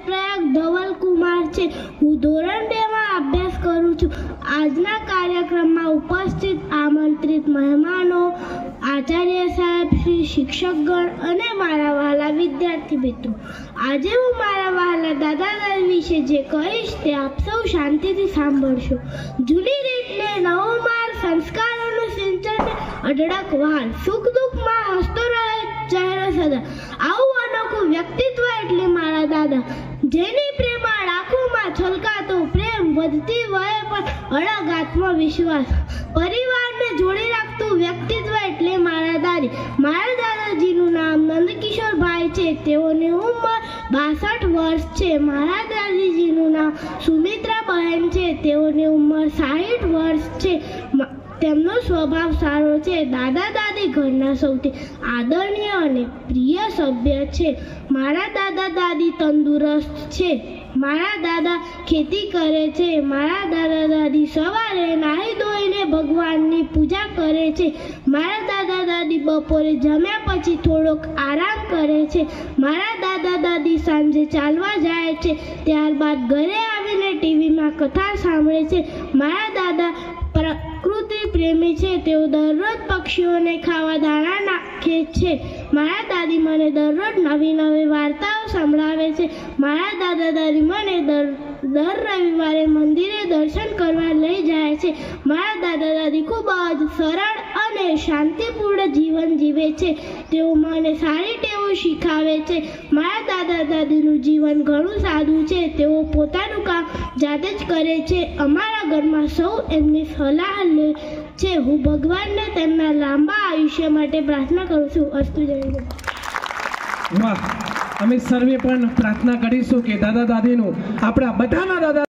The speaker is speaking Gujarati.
પ્રયાગ ધવલ કુમાર છે. હું ધોરણ 2 માં અભ્યાસ કરું છું. આજના કાર્યક્રમમાં ઉપસ્થિત આમંત્રિત મહેમાનો, આચાર્ય સાહેબ, શ્રી શિક્ષકગણ અને મારા વહાલા વિદ્યાર્થી મિત્રો, આજે હું મારા વહાલા દાદા દાદી વિશે જે કહીશ તે આપ સૌ શાંતિથી સાંભળશો. જૂની રીતને નવો માર્ગ, સંસ્કારોનું સિંચન, અઢળક વહાલ, સુખ દુઃખમાં હસતો રહે ચહેરો સદા. આવું અનોખું વ્યક્તિત્વ એટલે મારા દાદા, જેની પ્રેમાળ આંખોમાં છલકાતો પ્રેમ, વધતી વયે પણ અડગ આત્મવિશ્વાસ, પરિવારને જોડી રાખતું વ્યક્તિત્વ એટલે મારા દાદી. મારા દાદાજીનું નામ નંદકિશોરભાઈ છે. તેઓની ઉંમર 62 વર્ષ છે. મારા દાદીજીનું નામ સુમિત્રાબહેન છે. તેઓની ઉંમર 60 વર્ષ છે. તેમનો સ્વભાવ સારો છે. દાદા દાદી ઘરના સૌથી આદરણીય અને પ્રિય સભ્ય છે. મારા દાદા દાદી તંદુરસ્ત છે. મારા દાદા ખેતી કરે છે. મારા દાદા દાદી સવારે નાહી ધોઈને ભગવાનની પૂજા કરે છે. મારા દાદા દાદી બપોરે જમ્યા પછી થોડોક આરામ કરે છે. મારા દાદા દાદી સાંજે ચાલવા જાય છે. ત્યારબાદ ઘરે આવીને ટીવીમાં કથા સાંભળે છે. મારા દાદા પ્રકૃતિ પ્રેમી છે. તેઓ દરરોજ પક્ષીઓને ખાવા દાણા નાખે છે. મારા દાદી મને દરરોજ નવી નવી વાર્તાઓ સંભળાવે છે. મારા દાદા દાદી મને દર રવિવારે મંદિરે દર્શન કરવા લઈ જાય છે. મારા દાદા દાદી ખૂબ જ સરળ અને શાંતિપૂર્ણ જીવન જીવે છે. તેઓ મને સારી ટેવો શીખવે છે. મારા દાદા દાદીનું જીવન ઘણું સાદું છે. તેઓ પોતાનું કામ જાતે જ કરે છે. અમારા ઘરમાં સૌ એમની સલાહ લે છે. હું ભગવાનને તેમના લાંબા આયુષ્ય માટે પ્રાર્થના કરું છું. અસ્તુ જય. વાહ, અમે સર્વે પણ પ્રાર્થના કરીશું કે દાદા દાદીનું, આપણા બધાના દાદા